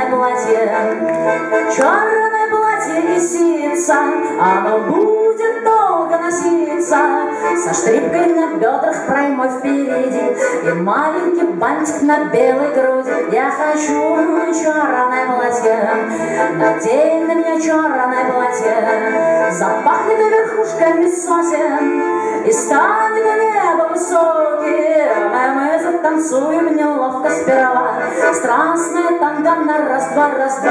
черное платье и сица, оно будет долго носиться, со штрипкой на бедрах, проймой впереди и маленький бантик на белой груди. Я хочу черное платье, надень на меня черное платье, запахнет верхушками сосен и станет небо высоким, и мы затанцуем неловко сперва страстное танго на раз-два, раз-два.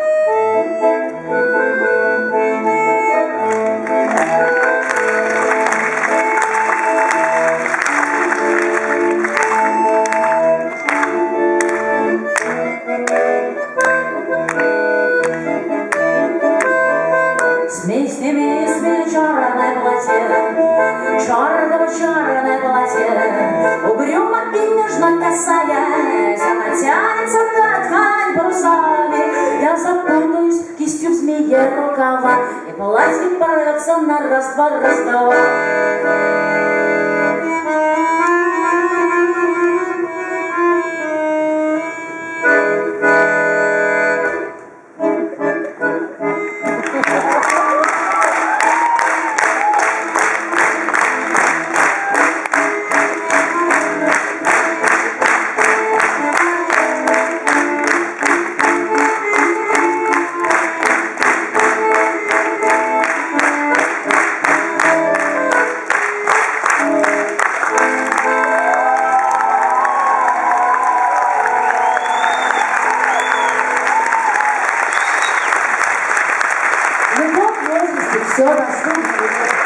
Сними с меня черное платье, черное платье, угрюмо и нежно касаясь, она тянется та ткань парусами. Я запутаюсь кистью в змее рукава, и платье порвется на раз-два, раз-два. Все доступно.